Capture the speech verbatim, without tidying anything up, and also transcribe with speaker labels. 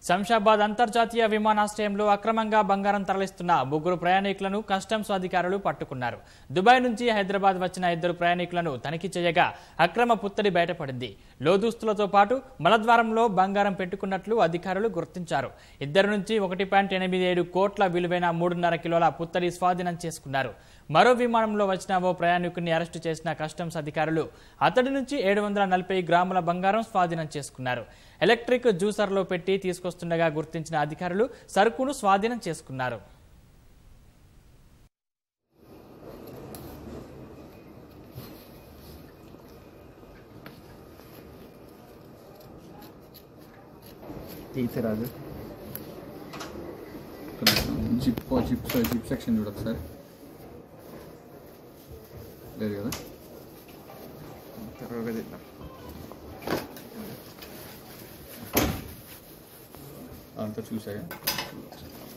Speaker 1: శంషాబాద్ అంతర్జాతీయ విమానాశ్రయంలో అక్రమంగా బంగారం తరలిస్తున్న ముగ్గురు ప్రయాణికులను కస్టమ్స్ అధికారులు పట్టుకున్నారు. దుబాయ్ నుంచి హైదరాబాద్ వచ్చిన ఇద్దరు ప్రయాణికులను తనిఖీ చేయగా అక్రమ పుత్తడి బయటపడింది. లోదుస్తులతో పాటు మలద్వారంలో బంగారం పెట్టుకున్నట్లు అధికారులు గుర్తించారు. ఇద్దరు నుంచి ఒకటి పాయింట్ ఎనిమిది ఏడు కోట్ల విలువైన మూడున్నర కిలోల పుత్తడి స్వాధీనం చేసుకున్నారు. మరో విమానంలో వచ్చిన ఓ ప్రయాణికుడిని అరెస్టు చేసిన కస్టమ్స్ అధికారులు అతడి నుంచి ఏడు వందల నలభై గ్రాముల బంగారం స్వాధీనం చేసుకున్నారు. ఎలక్ట్రిక్ జ్యూసర్లో పెట్టి తీసుకొస్తుండగా గుర్తించిన అధికారులు సరుకును స్వాధీనం చేసుకున్నారు.
Speaker 2: జిప్ జిప్ జిప్ సెక్షన్ చూడదు సార్, లేదు కదా. అంతా చూసాయా?